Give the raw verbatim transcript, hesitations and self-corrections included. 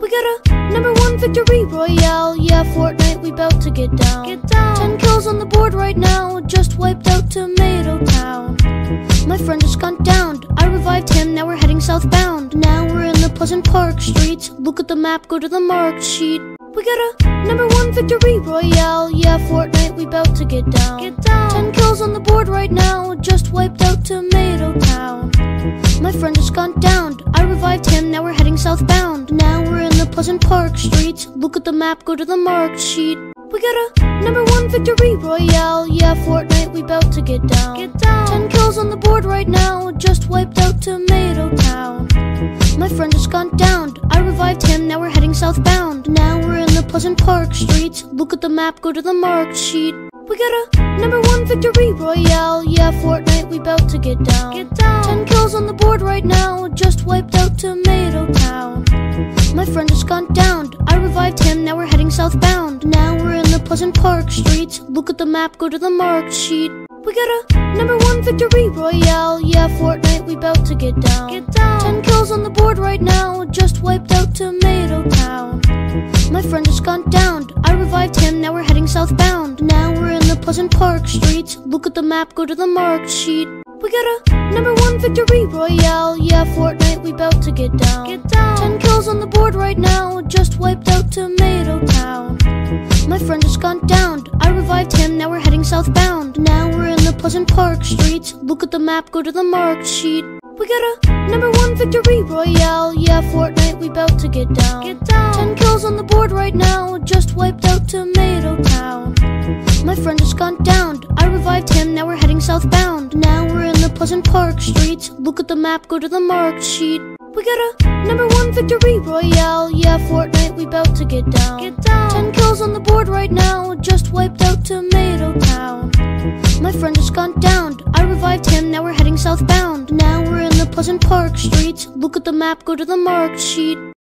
We got a number one victory royale. Yeah, Fortnite, we bout to get down. Get down. Ten kills on the board right now. Just wiped out Tomato Town. My friend just gone downed. I revived him, now we're heading southbound. Now we're in the Pleasant Park streets. Look at the map, go to the marked sheet. We got a number one victory royale. Yeah, Fortnite, we bout to get down. Get down. Ten kills on the board right now. Just wiped out Tomato Town. My friend just gone downed. I revived him, now we're heading southbound. Now we're in the Pleasant Park streets. Look at the map, go to the marked sheet. We got a number one victory royale. Yeah, Fortnite, we bout to get down. Get down. Ten kills on the board right now. Just wiped out Tomato Town. My friend just gone downed. I revived him, now we're heading southbound. Now we're in the Pleasant Park streets. Look at the map, go to the marked sheet. We got a number one victory royale. Yeah, Fortnite, we bout to get down. Get down. Ten kills on the board right now. Just wiped out Tomato Town. My friend just gone downed. I revived him, now we're heading southbound. Now we're in the Pleasant Park streets. Look at the map, go to the marked sheet. We got a number one victory royale. Yeah, Fortnite, we bout to get down. Get down. Ten kills on the board right now. Just wiped out Tomato Town. My friend just gone downed. I revived him, now we're heading southbound. Now we're in the Pleasant Park streets. Look at the map, go to the marked sheet. We got a number one victory royale. Yeah, Fortnite, we bout to get down. Get down. Ten kills on the board right now. Just wiped out Tomato Town. My friend just gone downed. I revived him, now we're heading southbound. Now we're in the Pleasant Park streets. Look at the map, go to the marked sheet. We got a number one victory royale. Yeah, Fortnite, we bout to get down. Get down. Ten kills on the board right now. Just wiped out Tomato Town. My friend just gone downed. I revived him, now we're heading southbound. Now we're in the Pleasant Park streets. Look at the map, go to the marked sheet. We got a number one victory royale. Yeah, Fortnite, we bout to get down. Get down. Ten kills on the board right now. Just wiped out Tomato Town. My friend just gone downed. I revived him, now we're heading southbound. Now we're in the Pleasant Park streets. Look at the map, go to the marked sheet.